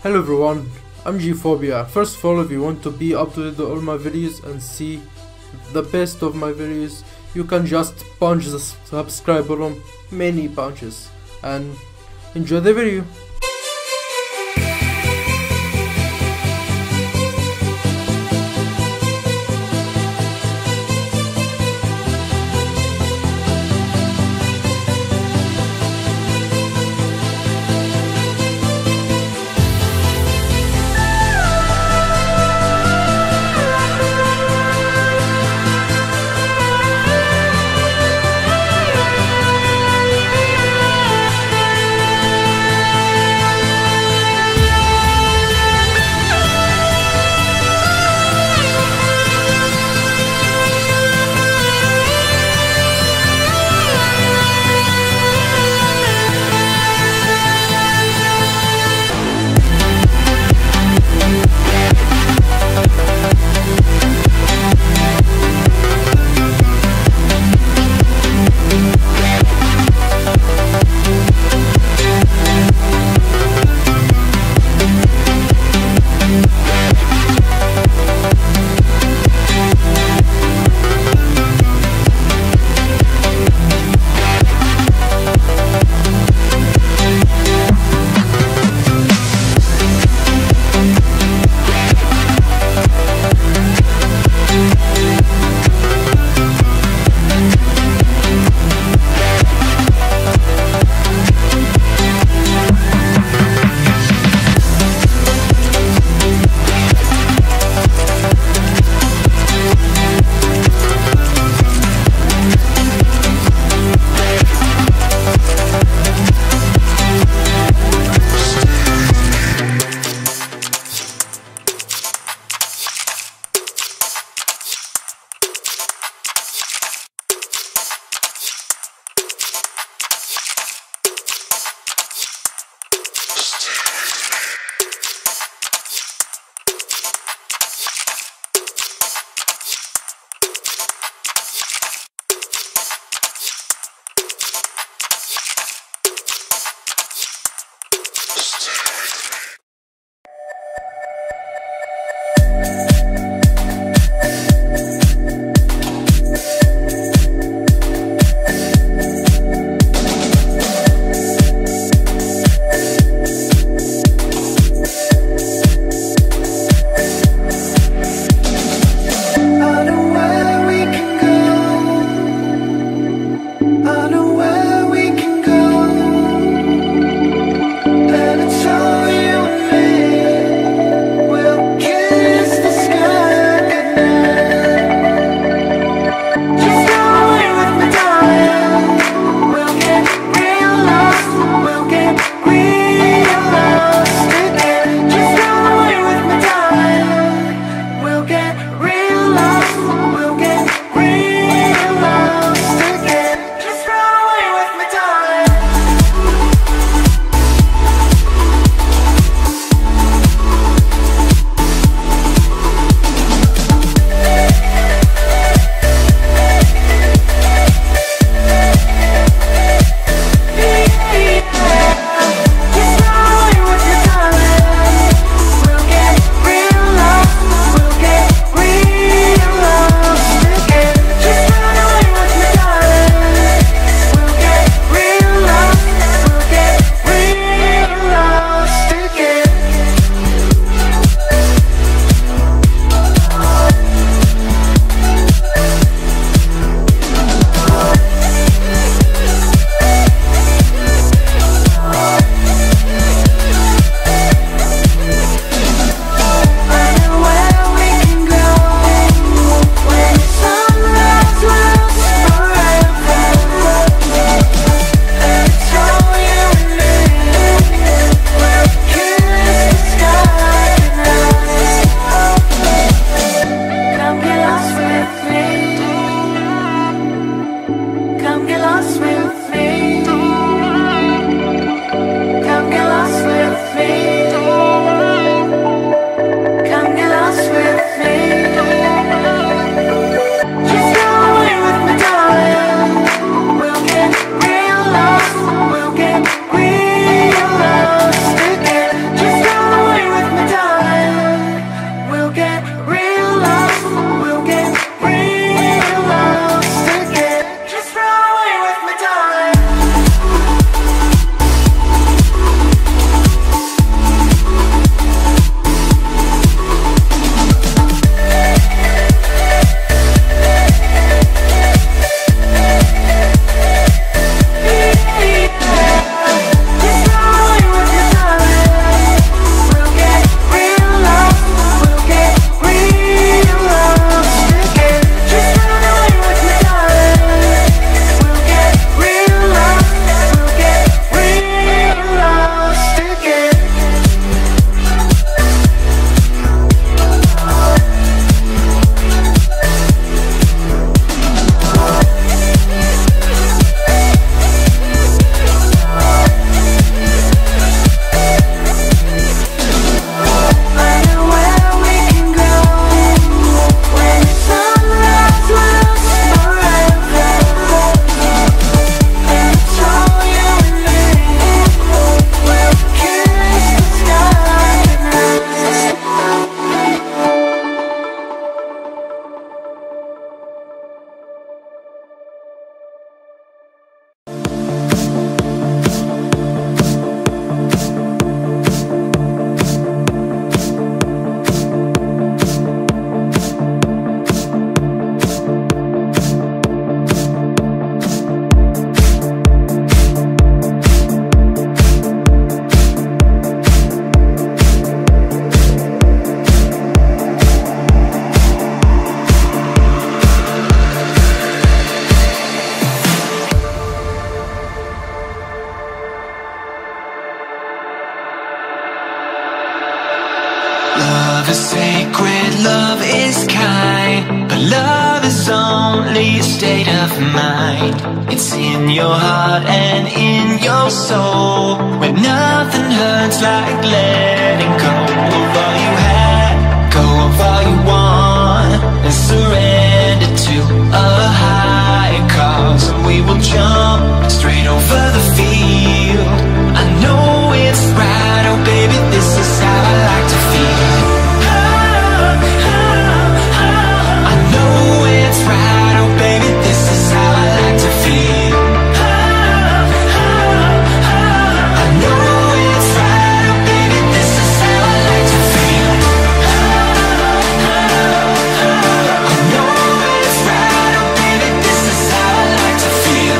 Hello everyone, I'm Gphobia. First of all, if you want to be up to date with all my videos and see the best of my videos, you can just punch the subscribe button many punches and enjoy the video. Love is sacred, love is kind, but love is only a state of mind. It's in your heart and in your soul, where nothing hurts like letting go of all you had, go of all you want, and surrender to a higher cause. And we will jump straight over the field. I know it's right, oh baby, this is how I like to feel. I know it's right, oh baby, this is how I like to feel. I know it's right, oh baby, this is how I like to feel. I know it's right, oh baby, this is how I like to feel.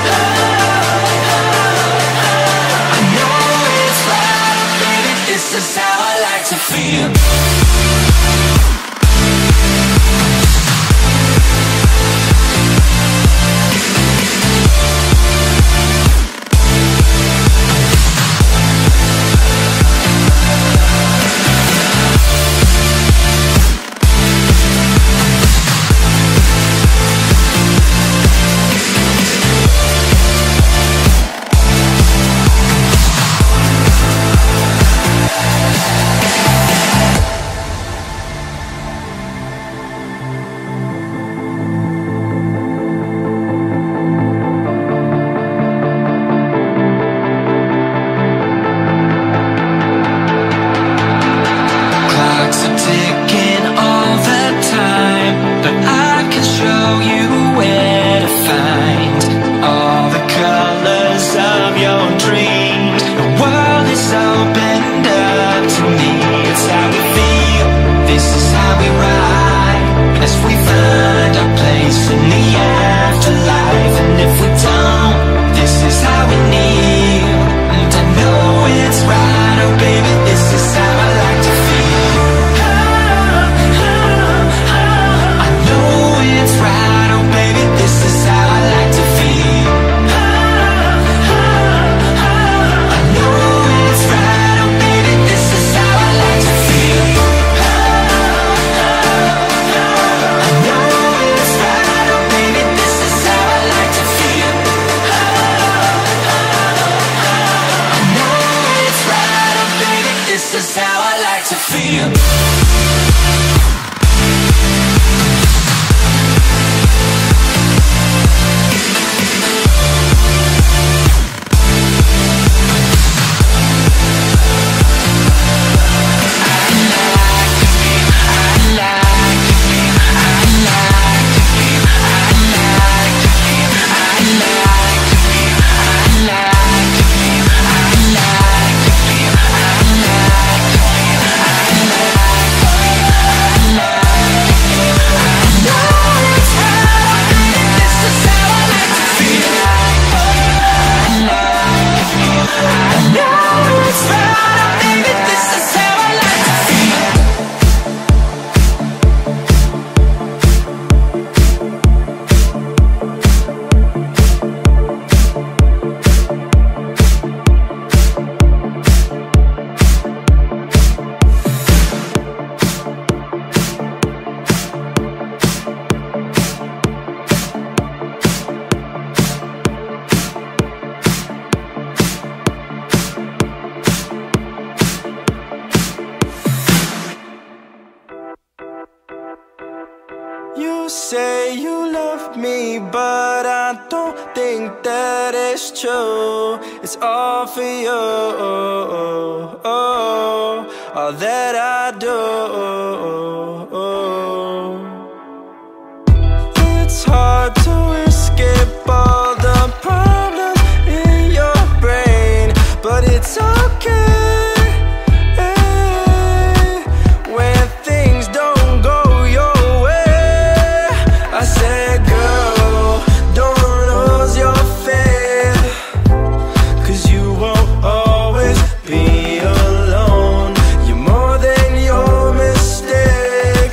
I know it's right, oh baby, this is how I like to feel. You say you love me, but I don't think that it's true. It's all for you, all that I do. It's hard to escape all the problems in your brain, but it's okay. Be alone. You're more than your mistake.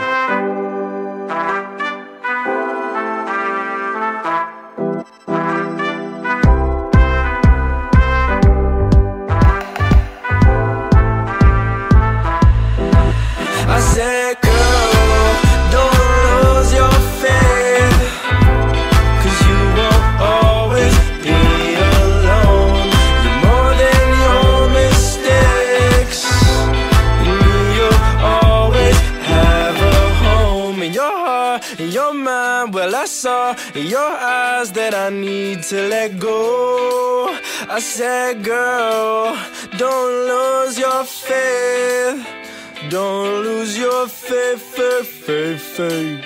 I said, girl, don't lose your faith, 'cause you won't always be alone. You're more than your mistakes. You'll always have a home in your heart, in your mind. Well, I saw in your eyes that I need to let go. I said, girl, don't lose your faith. Don't lose your faith, faith, faith, faith.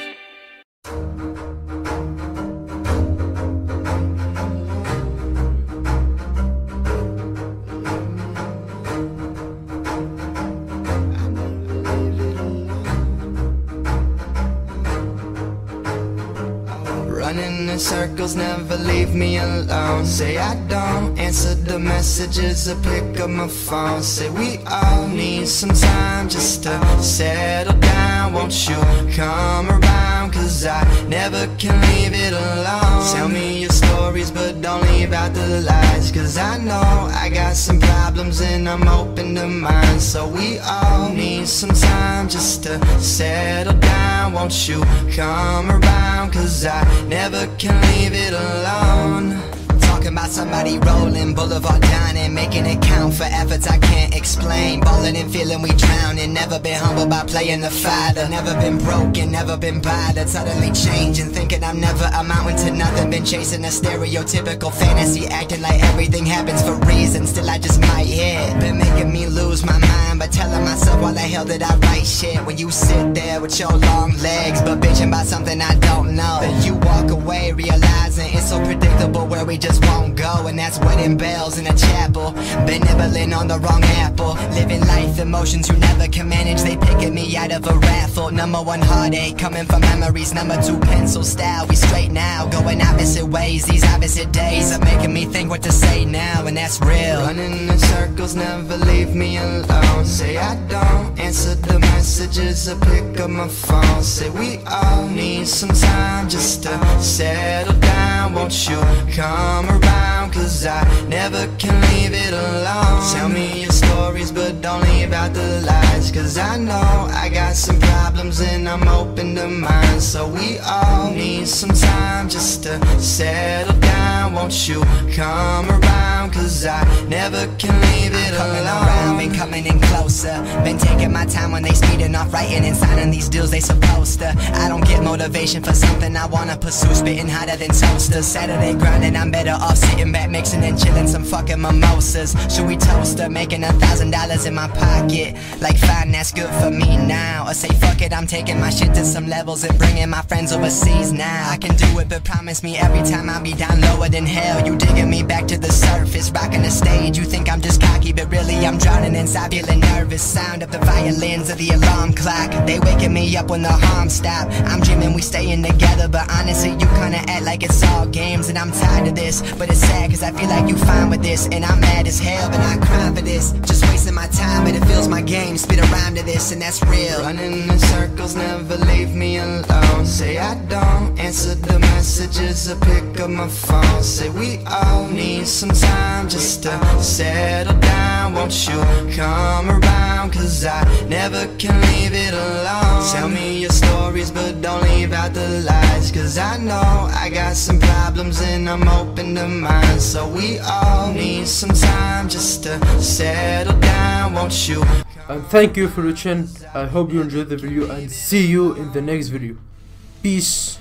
Running in circles, never leave me alone. Say I don't answer the messages or pick up my phone. Say we all need some time just to settle down. Won't you come around, 'cause I never can leave it alone. Tell me your stories, but don't leave out the lies, 'cause I know I got some problems and I'm open to mine. So we all need some time just to settle down. Won't you come around, 'cause I never can leave it alone. Talking about somebody rolling, boulevard dining, making it count for efforts I can't explain. Ballin' and feeling we drowning, never been humbled by playing the fighter. Never been broken, never been battered, suddenly changing, thinking I'm never amounting to nothing. Been chasing a stereotypical fantasy, acting like everything happens for reasons. Still I just might hit, been making me lose my mind, but telling myself why the hell did I write shit. When you sit there with your long legs, but bitching about something I don't know. Then you walk away realizing it's so predictable where we just won't go. And that's wedding bells in a chapel, been nibbling on the wrong apple. Living life, emotions you never can manage, they picking me out of a raffle. Number one heartache, coming from memories. Number two pencil style, we straight now. Going opposite ways, these opposite days are making me think what to say now, and that's real. Running in circles, never leave me alone. Say I don't answer the messages or pick up my phone. Say we all need some time just to settle down. Won't you come around, 'cause I never can leave it alone. Tell me your stories, but don't leave out the lies, 'cause I know I got some problems and I'm open to mine. So we all need some time just to settle down. Won't you come around, 'cause I never can leave it alone. Been coming in closer, been taking my time when they speeding off, writing and signing these deals they supposed to. I don't get motivation for something I wanna pursue, spitting hotter than toasters. Saturday grinding, I'm better off sitting back, mixing and chilling some fucking mimosas. Should we toast her, making $1,000 in my pocket? Like fine, that's good for me now. Or say fuck it, I'm taking my shit to some levels and bringing my friends overseas now. I can do it, but promise me every time I'll be down lower than hell. You digging me back to the surface, rocking the stage. You think I'm just cocky, but really I'm drowning inside, feeling nervous. Sound of the violins of the alarm clock, they waking me up when the harm stop. I'm dreaming we staying together, but honestly you kinda act like it's all games. And I'm tired of this, but it's sad 'cause I feel like you fine with this, and I'm mad as hell, but I cry for this. Just wasting my time, but it feels my game. Spit a rhyme to this, and that's real. Running in circles, never leave me alone. Say I don't answer the messages or pick up my phone. Say we all need some time just to settle down. Won't you come around, 'cause I never can leave it alone. Tell me your stories, but don't leave out the lies, 'cause I know I got some problems and I'm open to mine. So we all need some time just to settle down. Won't you? And thank you for watching. I hope you enjoyed the video and see you in the next video. Peace.